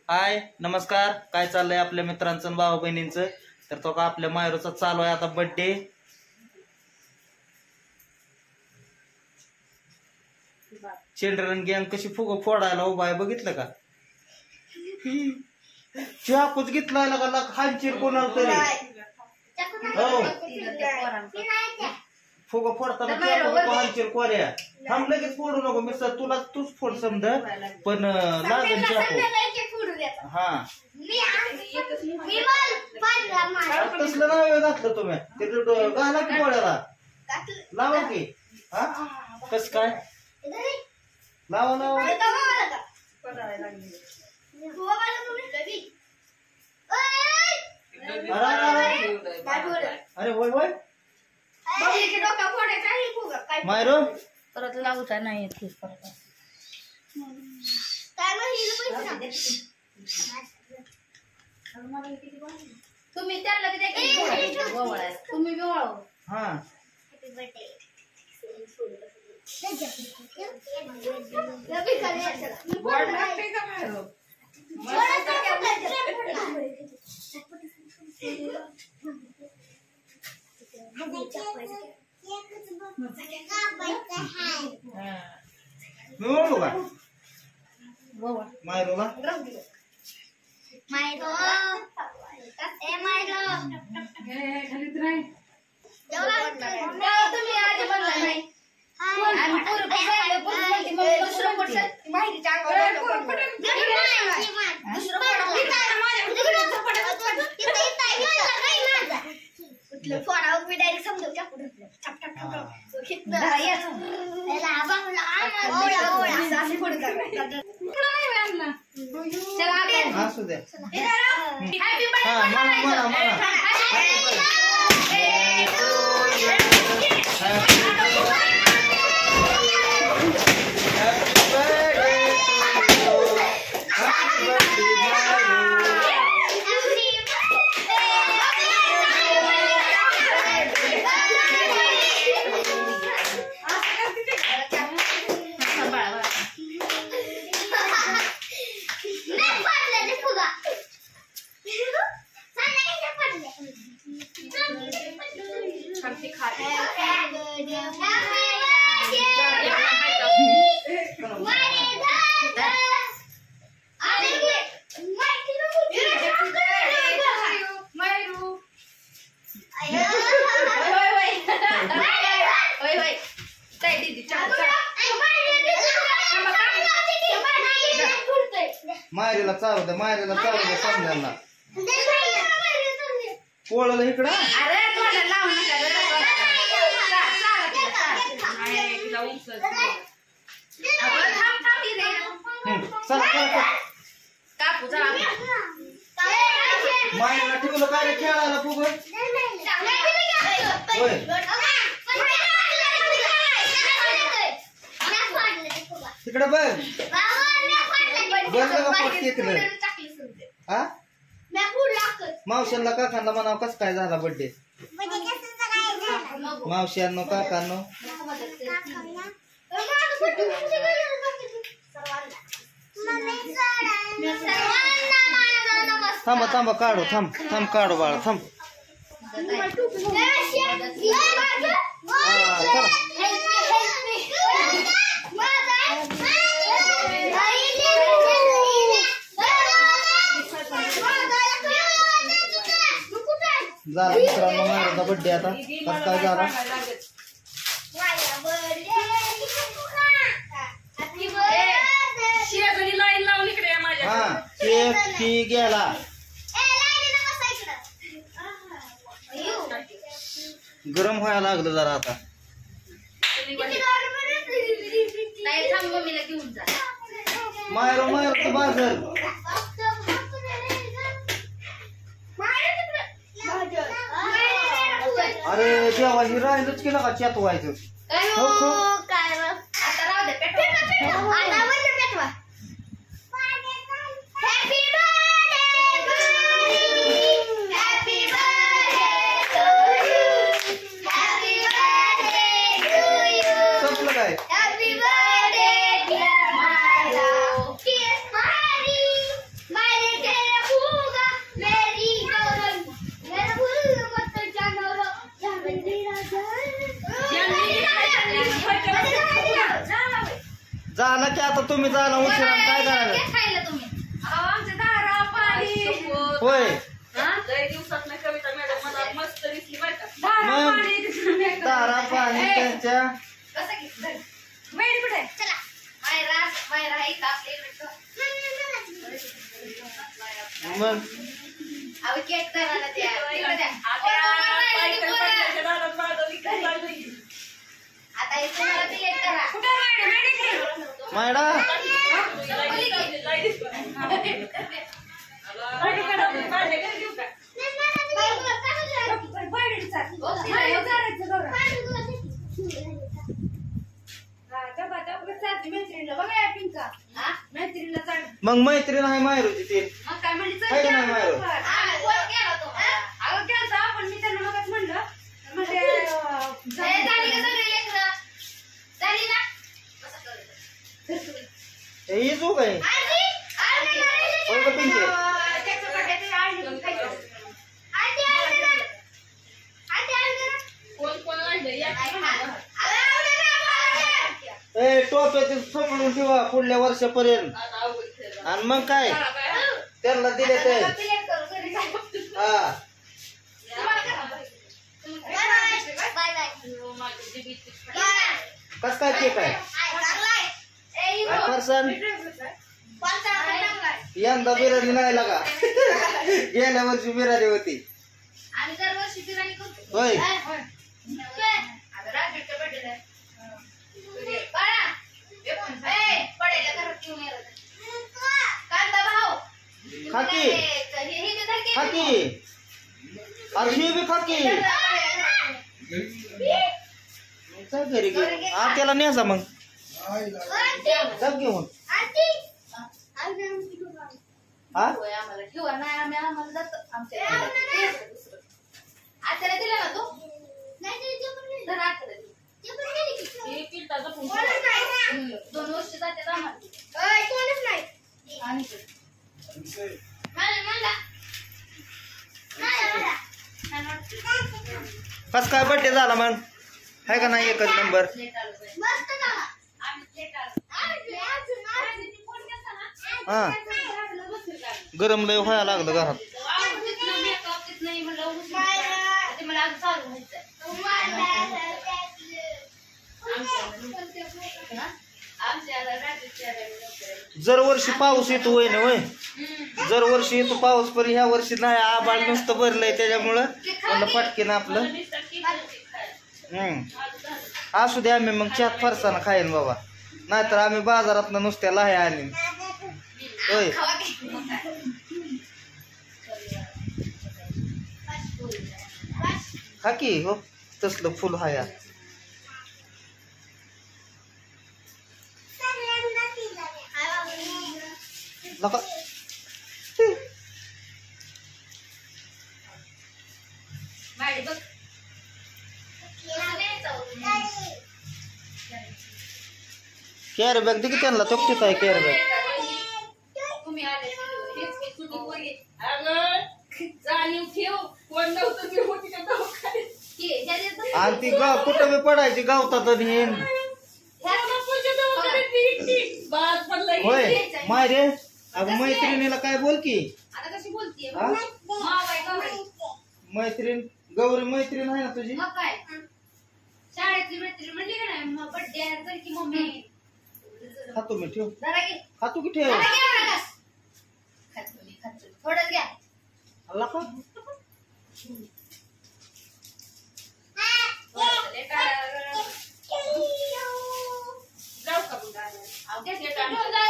हाय नमस्कार. काय चाललंय आपल्या मित्रांचं आणि भाऊ बहिणींचं? तर तो का आपल्या मायरूचा चालू आहे आता बर्थडे. चिल्ड्रन गँग कशी फुग फोडायला उभा आहे बघितलं का? चाकूच घेतलाय का खांचीर कोणाला तरी. हो फुग फोडताना खांचीर कोऱ्या थांब लगेच फोडू नको मिस्टर तुला तूच फोड समज पण लागेल चाकू. हा तसलं नाव घातलं तुम्ही ते घाला की पोळ्याला लावा की. हा कस काय लावा लावा. अरे होय होय मायरो परत लावता नाही येत परत. तुम्ही त्याला तुम्ही हा मिळवलो का मायरोला. असू द्या. हा म्हणा म्हणा म्हणा. मायरीला चालू द्या मायरीला चालू द्या समजायला पोळाला इकडं. मायरीला ठेवलं काय खेळायला फुग तिकडे बघ बरं का पटकी इकडे. हा मावशांना काकांना म्हणावं कस काय झाला बर्थडे. मावशांनो काकांनो थांबा थांबा काढू थांब थांब काढू बाळा थांब. झाला मित्रांनो मायराचा बर्थडे आता कस काय झाला. हा केक फी गेला. गरम व्हायला लागलं जरा आता. मायरो मायरो बाजार अरे देवा ही राहिलंच केलं का चॅत व्हायचं. संपलं काय आता तुम्ही जाणं उशिरा काय करायला काय खायला तुम्ही आमच्या दारा पाणी होय लय दिवसात कविता मॅडम मला मस्त दिसली बरं का मग दारा पाणी त्यांच्या कसं की धर. वेळ कुठे चला मायरा मायरा एक आपले मग अहो केक करायला द्या तिकडे द्या. आता हे तुम्हाला ते केक करा मायडा मग मैत्रीण आहे मायरूची ती आहे का नाही मायरू ही जो काय होय का पिंके ए टोप्या ते सांभाळून ठेवा पुढल्या वर्षापर्यंत आणि मग काय त्यांना दिले ते हा कस काय केक आहे पर्सन यंदा बिर्याणी नाही लागा गेल्या वर्षी बिर्याणी होती आम्ही दरवर्षी बिर्याणी करतो होय खाकी खाकी अरे ही बी खाकी चल घरी घे आत्याला न्यायचा मग जग घेऊन हा आम्हाला ठेवा नाही आम्ही आम्हाला जातो आमच्या आत्याला दिला ना तो तर आत्याला दिला. 2 वर्ष जाते आम्हाला आणि कस काय बर्थडे झाला मग आहे का नाही एकच नंबर हा गरम लय व्हायला लागलं घरात जर वर्षी पाऊस येतो होय ना वय जर वर्षी येतो पाऊस पण ह्या वर्षी नाही आबाळ नुसतं भरलंय त्याच्यामुळं म्हणलं पटकीन आपलं असू दे आम्ही मग चात फरसाना खाईन बाबा नाहीतर आम्ही बाजारात नुसत्या लाह्या आणीन होय हा की हो तसलं फुल हाया नका कॅरी बॅग दे की त्यांना चोपटीच आहे कॅरी बॅग तुम्ही आले हेच की सुटी पोरी जाणीव ठेव कोण नव्हतं मी होती का दवाखान्यात. की ह्या देतो आणि ती गाव कुठं बी पडायची गावतात आणि येईन ह्या बापूच्या दवाखान्यात मी एकटी. बाद पडलं होय एकटी. माय रे अगं मैत्रिणीला काय बोल की आता कशी बोलतीये हा? मावाय गौरी मैत्रीण गौरी मैत्रीण आहे ना तुझी मग काय शाळेतली मैत्रीण म्हणली का नाही मग बड्डे आहे तर की मम्मी खातो मी ठेव जरा घे खातो की ठेव जरा घे मला घास. खातो थोडंच घ्या अल्ला का जाऊ का मग? अहो, घ्या, घ्या, घ्या.